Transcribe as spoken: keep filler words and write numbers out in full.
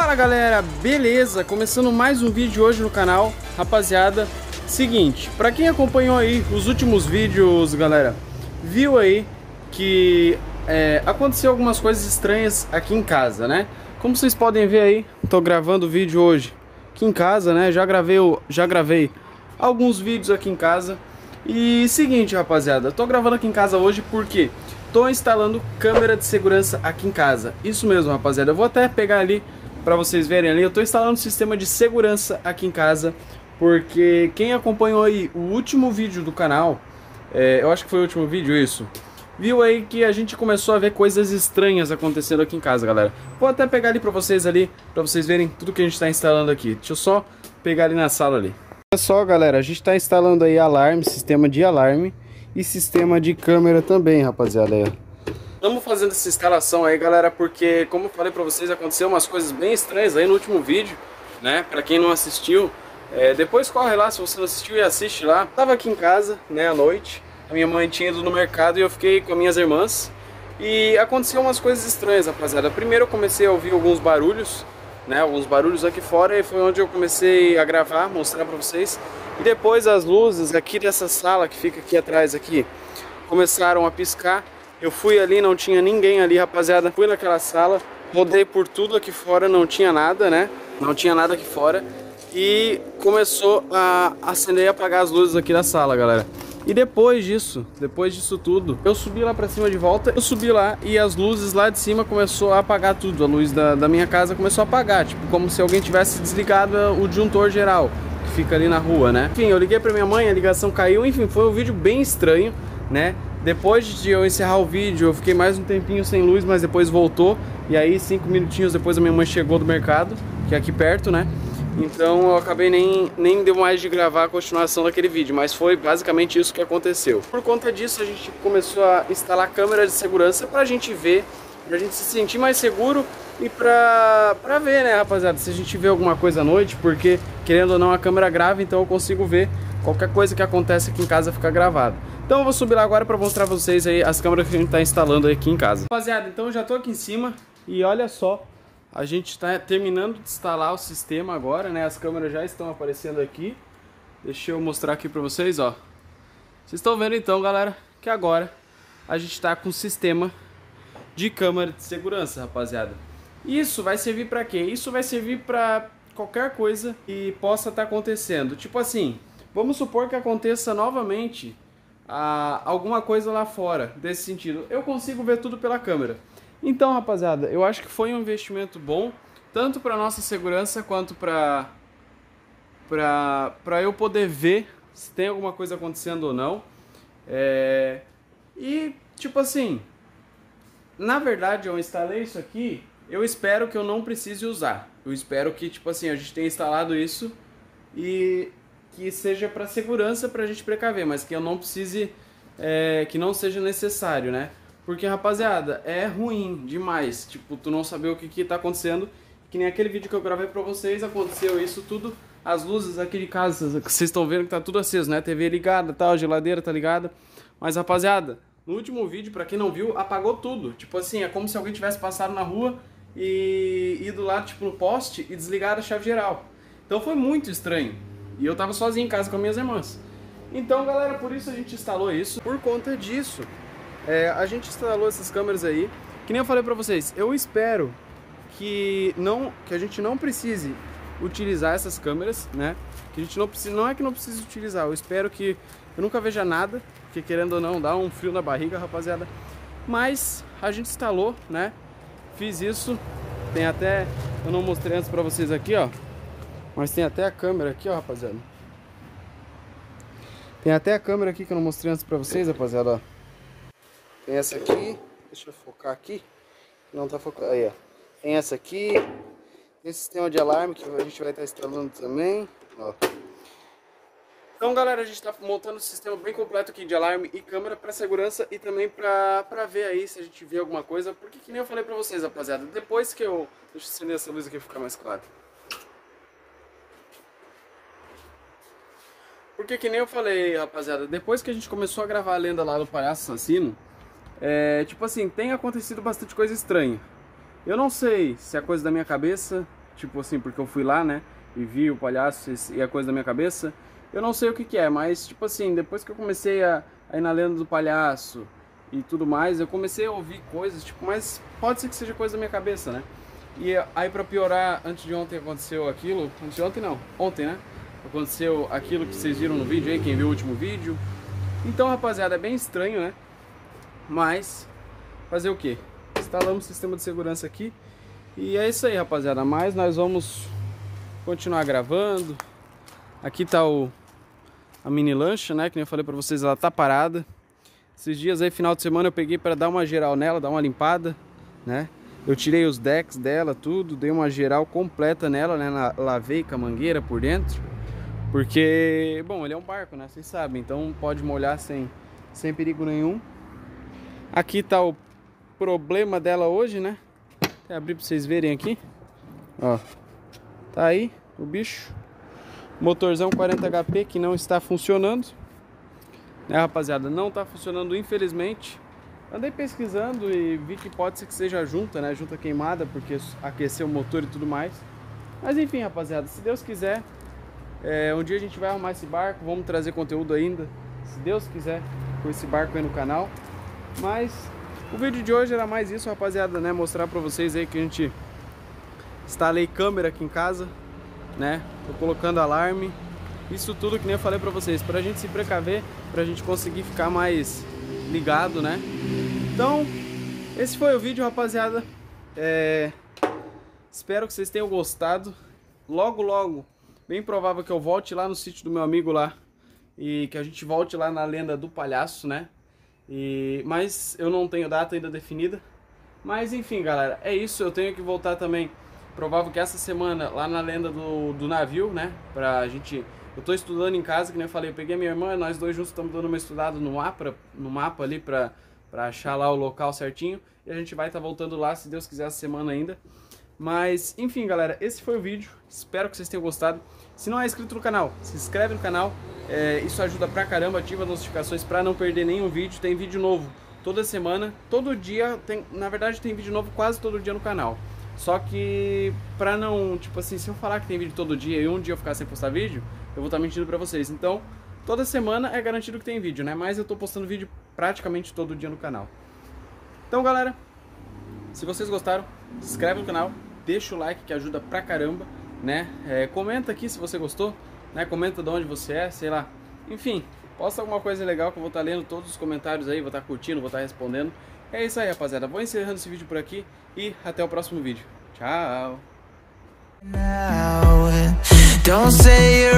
Fala galera, beleza? Começando mais um vídeo hoje no canal. Rapaziada, seguinte, pra quem acompanhou aí os últimos vídeos, galera, viu aí que é, aconteceu algumas coisas estranhas aqui em casa, né? Como vocês podem ver aí, tô gravando o vídeo hoje aqui em casa, né? Já gravei, já gravei alguns vídeos aqui em casa. E seguinte, rapaziada, tô gravando aqui em casa hoje porque tô instalando câmera de segurança aqui em casa. Isso mesmo, rapaziada, eu vou até pegar ali pra vocês verem ali. Eu tô instalando um sistema de segurança aqui em casa, porque quem acompanhou aí o último vídeo do canal, é, eu acho que foi o último vídeo isso, viu aí que a gente começou a ver coisas estranhas acontecendo aqui em casa, galera. Vou até pegar ali pra vocês ali, pra vocês verem tudo que a gente tá instalando aqui. Deixa eu só pegar ali na sala ali. Olha só, galera, a gente tá instalando aí alarme, sistema de alarme e sistema de câmera também, rapaziada. Estamos fazendo essa instalação aí, galera, porque, como eu falei pra vocês, aconteceu umas coisas bem estranhas aí no último vídeo, né? Pra quem não assistiu, é, depois corre lá, se você não assistiu, e assiste lá. Tava aqui em casa, né, à noite, a minha mãe tinha ido no mercado e eu fiquei com as minhas irmãs. E aconteceu umas coisas estranhas, rapaziada. Primeiro eu comecei a ouvir alguns barulhos, né, alguns barulhos aqui fora, e foi onde eu comecei a gravar, mostrar pra vocês. E depois as luzes aqui dessa sala que fica aqui atrás aqui começaram a piscar. Eu fui ali, não tinha ninguém ali, rapaziada. Fui naquela sala, rodei por tudo aqui fora, não tinha nada, né? Não tinha nada aqui fora. E começou a acender e apagar as luzes aqui da sala, galera. E depois disso, depois disso tudo, eu subi lá pra cima de volta. Eu subi lá e as luzes lá de cima começou a apagar tudo. A luz da, da minha casa começou a apagar, tipo, como se alguém tivesse desligado o disjuntor geral, que fica ali na rua, né? Enfim, eu liguei pra minha mãe, a ligação caiu. Enfim, foi um vídeo bem estranho, né? Depois de eu encerrar o vídeo, eu fiquei mais um tempinho sem luz, mas depois voltou. E aí, cinco minutinhos depois, a minha mãe chegou do mercado, que é aqui perto, né? Então eu acabei nem, nem deu mais de gravar a continuação daquele vídeo, mas foi basicamente isso que aconteceu. Por conta disso, a gente começou a instalar câmera de segurança pra gente ver, pra gente se sentir mais seguro e pra, pra ver, né, rapaziada, se a gente vê alguma coisa à noite, porque, querendo ou não, a câmera grava, então eu consigo ver qualquer coisa que acontece aqui em casa fica gravado. Então eu vou subir lá agora pra mostrar pra vocês aí as câmeras que a gente tá instalando aqui em casa. Rapaziada, então eu já tô aqui em cima e olha só, a gente tá terminando de instalar o sistema agora, né? As câmeras já estão aparecendo aqui. Deixa eu mostrar aqui pra vocês, ó. Vocês estão vendo então, galera, que agora a gente tá com o sistema de câmera de segurança, rapaziada. Isso vai servir pra quê? Isso vai servir pra qualquer coisa que possa estar acontecendo. Tipo assim, vamos supor que aconteça novamente ah, alguma coisa lá fora, desse sentido. Eu consigo ver tudo pela câmera. Então, rapaziada, eu acho que foi um investimento bom, tanto para nossa segurança quanto para para para eu poder ver se tem alguma coisa acontecendo ou não. É... E, tipo assim, na verdade eu instalei isso aqui, eu espero que eu não precise usar. Eu espero que, tipo assim, a gente tenha instalado isso e que seja para segurança, pra gente precaver, mas que eu não precise, é, que não seja necessário, né? Porque, rapaziada, é ruim demais, tipo, tu não saber o que que tá acontecendo. Que nem aquele vídeo que eu gravei pra vocês, aconteceu isso tudo. As luzes aqui de casa, que vocês estão vendo que tá tudo aceso, né? T V ligada, tal, a geladeira tá ligada. Mas, rapaziada, no último vídeo, pra quem não viu, apagou tudo. Tipo assim, é como se alguém tivesse passado na rua e ido lá, tipo, no poste e desligado a chave geral. Então foi muito estranho. E eu tava sozinho em casa com as minhas irmãs. Então, galera, por isso a gente instalou isso. Por conta disso, É, a gente instalou essas câmeras aí, que nem eu falei pra vocês, eu espero que, não, que a gente não precise utilizar essas câmeras, né? Que a gente não precisa, não é que não precise utilizar, eu espero que eu nunca veja nada, porque querendo ou não, dá um frio na barriga, rapaziada. Mas a gente instalou, né? Fiz isso, tem até, eu não mostrei antes pra vocês aqui, ó, mas tem até a câmera aqui, ó, rapaziada. Tem até a câmera aqui que eu não mostrei antes pra vocês, rapaziada, ó. Tem essa aqui, deixa eu focar aqui, não tá focando, aí ó, tem essa aqui, tem esse sistema de alarme que a gente vai estar instalando também, ó. Então, galera, a gente tá montando um sistema bem completo aqui de alarme e câmera para segurança e também pra, pra ver aí se a gente vê alguma coisa, porque que nem eu falei pra vocês, rapaziada, depois que eu, deixa eu acender essa luz aqui pra ficar mais claro. Porque que nem eu falei, rapaziada, depois que a gente começou a gravar a lenda lá do palhaço assassino, É, tipo assim, tem acontecido bastante coisa estranha. Eu não sei se é coisa da minha cabeça, tipo assim, porque eu fui lá, né, e vi o palhaço e a coisa da minha cabeça. Eu não sei o que que é, mas tipo assim, depois que eu comecei a, a ir na lenda do palhaço e tudo mais, eu comecei a ouvir coisas, tipo, mas pode ser que seja coisa da minha cabeça, né? E aí, pra piorar, antes de ontem aconteceu aquilo, antes de ontem não, ontem, né? Aconteceu aquilo que vocês viram no vídeo aí, quem viu o último vídeo. Então, rapaziada, é bem estranho, né? Mas, fazer o quê? Instalamos o sistema de segurança aqui. E é isso aí, rapaziada, mas nós vamos continuar gravando. Aqui tá o, a mini lancha, né? Que nem eu falei pra vocês, ela tá parada. Esses dias aí, final de semana, eu peguei pra dar uma geral nela, dar uma limpada, né? Eu tirei os decks dela, tudo, dei uma geral completa nela, né? Lavei com a mangueira por dentro. Porque, bom, ele é um barco, né? Vocês sabem, então pode molhar sem, sem perigo nenhum. Aqui tá o problema dela hoje, né? Vou abrir pra vocês verem aqui. Ó, tá aí o bicho. Motorzão quarenta H P que não está funcionando, né, rapaziada? Não está funcionando, infelizmente. Andei pesquisando e vi que pode ser que seja a junta, né? Junta queimada, porque aqueceu o motor e tudo mais. Mas enfim, rapaziada, se Deus quiser, é, um dia a gente vai arrumar esse barco. Vamos trazer conteúdo ainda, se Deus quiser, com esse barco aí no canal. Mas o vídeo de hoje era mais isso, rapaziada, né? Mostrar pra vocês aí que a gente instalei câmera aqui em casa, né? Tô colocando alarme. Isso tudo que nem eu falei pra vocês, pra gente se precaver, pra gente conseguir ficar mais ligado, né? Então, esse foi o vídeo, rapaziada. É... Espero que vocês tenham gostado. Logo, logo, bem provável que eu volte lá no sítio do meu amigo lá. E que a gente volte lá na lenda do palhaço, né? E... Mas eu não tenho data ainda definida. Mas enfim, galera, é isso. Eu tenho que voltar também. Provável que essa semana lá na lenda do, do navio, né? Pra gente... Eu tô estudando em casa, que nem eu falei. Eu peguei a minha irmã, nós dois juntos estamos dando uma estudada no mapa, no mapa ali pra, pra achar lá o local certinho. E a gente vai estar tá voltando lá, se Deus quiser, essa semana ainda. Mas, enfim, galera, esse foi o vídeo. Espero que vocês tenham gostado. Se não é inscrito no canal, se inscreve no canal. É, isso ajuda pra caramba, ativa as notificações pra não perder nenhum vídeo. Tem vídeo novo toda semana, todo dia. Tem, na verdade, tem vídeo novo quase todo dia no canal. Só que, pra não, tipo assim, se eu falar que tem vídeo todo dia e um dia eu ficar sem postar vídeo, eu vou estar mentindo pra vocês. Então, toda semana é garantido que tem vídeo, né? Mas eu tô postando vídeo praticamente todo dia no canal. Então, galera, se vocês gostaram, se inscreve no canal, deixa o like que ajuda pra caramba, né? É, comenta aqui se você gostou, né? Comenta de onde você é, sei lá. Enfim, posta alguma coisa legal que eu vou estar lendo todos os comentários aí, vou estar curtindo, vou estar respondendo. É isso aí, rapaziada. Vou encerrando esse vídeo por aqui e até o próximo vídeo. Tchau! Now, don't say you're